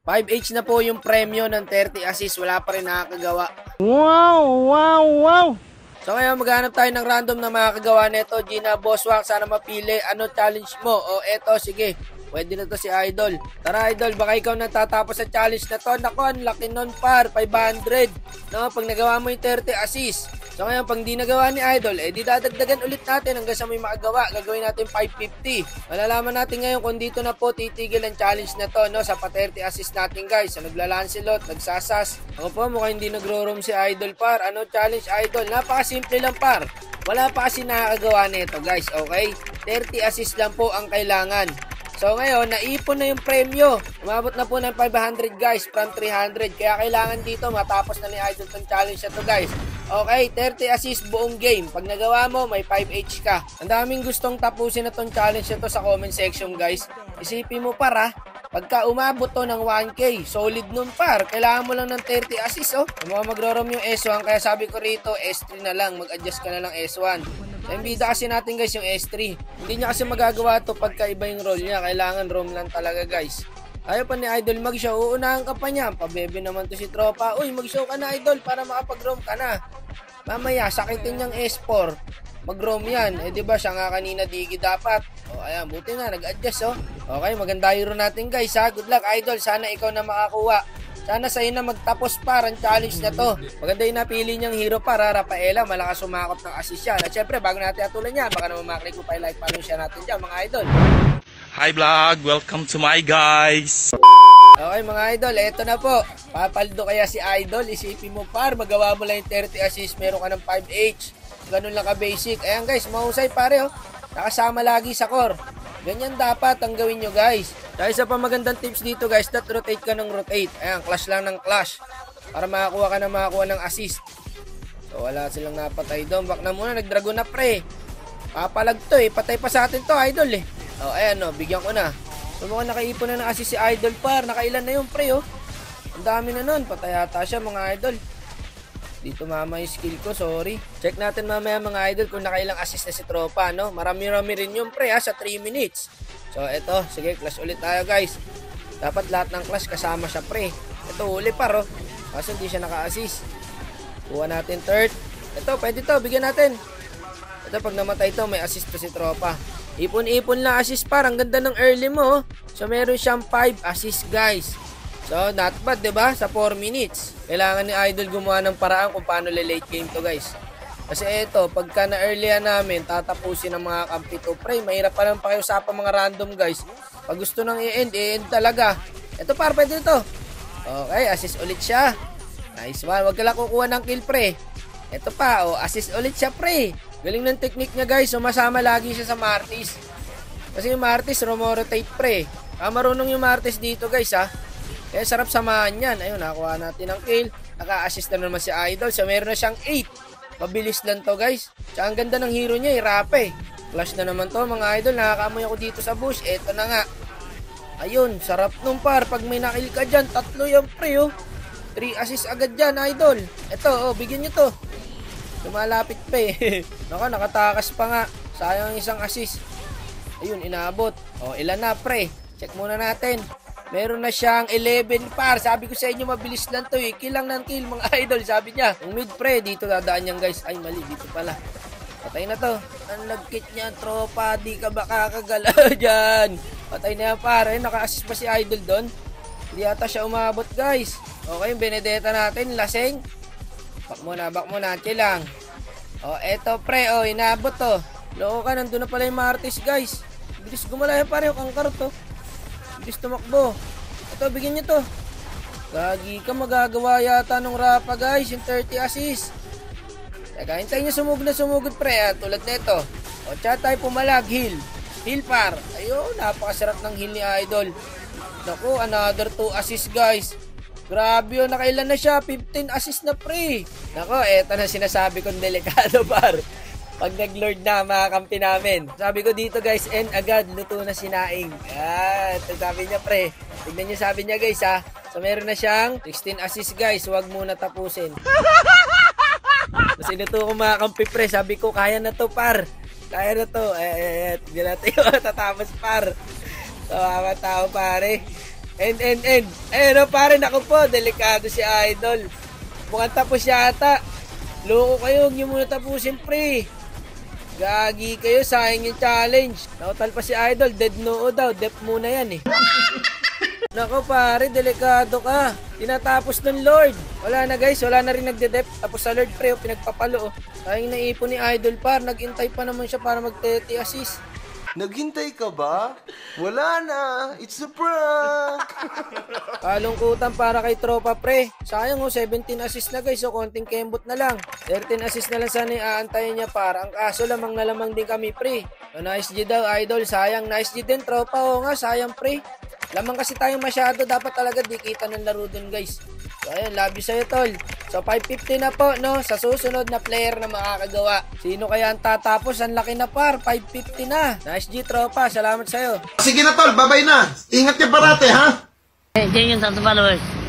5H na po yung premyo ng 30 assist. Wala pa rin nakakagawa. Wow! So ngayon maghanap tayo ng random na makakagawa nito. Gina, Bosswak, sana mapili. Ano challenge mo? O eto, sige. Pwede na to si Idol. Tara Idol, baka ikaw natatapos sa challenge na to. Nako, ang laki nun par. 500. No, pag nagawa mo yung 30 assist. So ngayon, pag di nagawa ni Idol, di dadagdagan ulit natin hanggang sa may makagawa. Gagawin natin 550. Malalaman natin ngayon kung dito na po titigil ang challenge na to, no, sa pa 30 assist natin guys. Sa naglalancelot, nagsasas. Ako po, mukhang hindi nagro-roam si Idol par. Ano challenge Idol? Napakasimple lang par. Wala pa kasi nakakagawa nito guys, okay? 30 assist lang po ang kailangan. So ngayon, naipon na yung premyo. Umabot na po ng 500 guys from 300. Kaya kailangan dito matapos na ni Idol tong challenge na to guys. Okay, 30 assist buong game. Pag nagawa mo, may 5H ka. Ang daming gustong tapusin na tong challenge na to sa comment section guys. Isipin mo para, pagka umabot to ng 1K, solid nun par. Kailangan mo lang ng 30 assist oh. Mga magro-roam yung S1, kaya sabi ko rito, S3 na lang. Mag-adjust ka na lang S1. Naimbida kasi natin guys yung S3. Hindi niya kasi magagawa to pagka iba yung role niya. Kailangan roam lang talaga guys. Ayaw pa ni Idol mag-show. Uunahan ka pa niya. Pabebe naman to si tropa. Uy, mag-show ka na Idol para makapag-roam ka na. Mamaya, sakitin niyang S4. Mag-roam yan. Diba siya nga kanina digi dapat. O ayan, buti na. Nag-adjust oh. Okay, maganda hero natin guys ha. Good luck Idol. Sana ikaw na makakuha. Sana sa'yo na magtapos par ang challenge na to. Maganda yung napili niyang hero para Rafaela. Malakas sumakot ng assist siya. At syempre, bago natin atulan niya, baka naman maklik mo pa yung like, follow siya natin dyan mga idol. Hi vlog! Welcome to my guys! Okay mga idol, eto na po. Papaldo kaya si Idol. Isipin mo par, magawa mo lang yung 30 assist. Meron ka ng 5H. Ganun lang ka basic. Ayan guys, mahusay pare oh. Nakasama lagi sa core. Ganyan dapat ang gawin nyo guys. Dahil sa pa magandang tips dito guys, that rotate ka ng rotate. Ayan, clash lang ng clash. Para makakuha ng assist. So wala silang napatay doon. Back na muna, nag-dragon na pre. Papalag to eh, patay pa sa atin to Idol eh. O ayan o, bigyan ko na. So mukhang nakaipon na ng assist si Idol par. Nakailan na yung pre oh. Ang dami na nun, patay ata siya mga idol. Dito mama yung skill ko, sorry. Check natin mamaya mga idol kung nakailang assist na si tropa, no? Marami-rami rin yung pre ha, sa 3 minutes. So eto, sige, clash ulit tayo guys. Dapat lahat ng clash kasama siya pre. Ito uli par oh. Kaso hindi siya naka-assist. Kuha natin third. Ito, pwede to, bigyan natin. Ito, pag namatay to, may assist to si tropa. Ipon-ipon lang assist par. Ang ganda ng early mo. So meron siyang 5 assist guys. So not bad diba? Sa 4 minutes. Kailangan ni Idol gumawa ng paraan kung paano late game to guys. Kasi ito, pagka na-earlyan namin, tatapusin ng mga kampi to pre. Mahirap pa lang pakiusapan mga random guys. Pag gusto nang i-end, i-end talaga. Ito par, pwede ito. Okay, assist ulit siya. Nice one. Huwag ka lang kukuha ng kill pre. Ito pa, oh, assist ulit siya pre. Galing ng technique niya guys. Sumasama lagi siya sa Martis. Kasi yung Martis, rotate pre. Marunong yung Martis dito guys ha. Kaya sarap samahan yan. Ayun, nakakuha natin ng kill. Naka-assist na naman si Idol. So meron na siyang 8. Mabilis lang to guys. Tsaka ang ganda ng hero niya, Rape. Flash na naman to mga idol. Nakakaamoy ako dito sa bush. Eto na nga. Ayun, sarap nung par. Pag may nakill ka dyan, 3 yung pre oh. 3 assist agad dyan idol. Eto, oh, bigyan nyo to. Lumalapit pa eh. Naka, nakatakas pa nga. Sayang isang assist. Ayun, inaabot. O, ilan na pre? Check muna natin. Meron na siyang 11 par. Sabi ko sa inyo, mabilis lang to eh. Kill lang ng kill mga idol. Sabi niya, yung mid pre, dito dadaan yan guys. Ay, mali, dito pala. Patay na to. Ang lagkit niya, tropa. Di ka ba kakagala dyan? Patay na yan par. Ay, naka-assist pa si Idol doon. Hindi ata siya umabot guys. Okay, yung Benedetta natin. Laseng. Back muna. Chill lang. O, eto pre. O, inabot to. Loko ka, nandun na pala yung Martis guys. Bilis gumala yan pare. Yung kangkar to. Bilis tumakbo. Ito, bigyan nyo to. Gagi ka, magagawa yata nung Rafa guys. Yung 30 assist. Teka, hintayin nyo sumugod pre. Tulad nito. O, tsaka tayo pumalag. Heal par. Ayun, napakasarap ng heal ni Idol. Naku, another 2 assist guys. Grabe yun, nakailan na siya. 15 assist na pre. Naku, eto na sinasabi kong delikado par. Pag nag-lord na mga kampi namin. Sabi ko dito guys, end agad, luto na sinaing. Yan, ito sabi niya pre. Tignan niyo sabi niya guys ha. So meron na siyang 16 assist guys, huwag muna tapusin. Tapos inuto ko mga kampi pre, sabi ko kaya na to par. Kaya na to. Hindi natin yung tatapos par. So mga tao pare. End. Ayun o, pare, naku po, delikado si Idol. Mukhang tapos yata. Loko kayo, huwag nyo muna tapusin, pre. Gagi kayo, sayang yung challenge. Nautal pa si Idol, dead noo daw. Dep muna yan eh. Naku pare, delikado ka. Tinatapos ng Lord. Wala na guys, wala na rin nagde-dep. Tapos sa Lord pre, pinagpapalo. Sayang naipon ni Idol par. Nag-intay pa naman siya para mag-30 assist. Naghintay ka ba? Wala na. It's a prank. Kalungkutan para kay tropa pre. Sayang 17 assist na guys. So konting kembot na lang. 13 assist na lang sana yung aantayin niya para. Ang kaso lamang na lamang din kami pre. So nice G daw Idol. Sayang nice G din tropa. Oo nga sayang pre. Lamang kasi tayong masyado. Dapat talaga di kita ng laro dun guys. So ayun, love you sa'yo tol. So 550 na po no. Sa susunod na player na makakagawa. Sino kaya ang tatapos? Ang laki na par. 550 na. Nice G tropa. Salamat sa'yo. Sige na tol, babay na. Ingat ka parate ha. Thank you sa followers.